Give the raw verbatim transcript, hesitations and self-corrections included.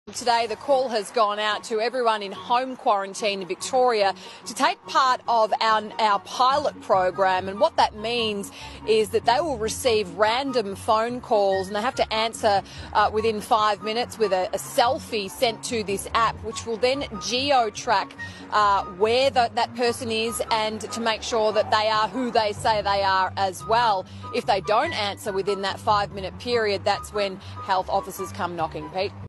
Today, the call has gone out to everyone in home quarantine in Victoria to take part of our, our pilot program. And what that means is that they will receive random phone calls and they have to answer uh, within five minutes with a, a selfie sent to this app, which will then geo-track uh, where the, that person is and to make sure that they are who they say they are as well. If they don't answer within that five-minute period, that's when health officers come knocking, Pete.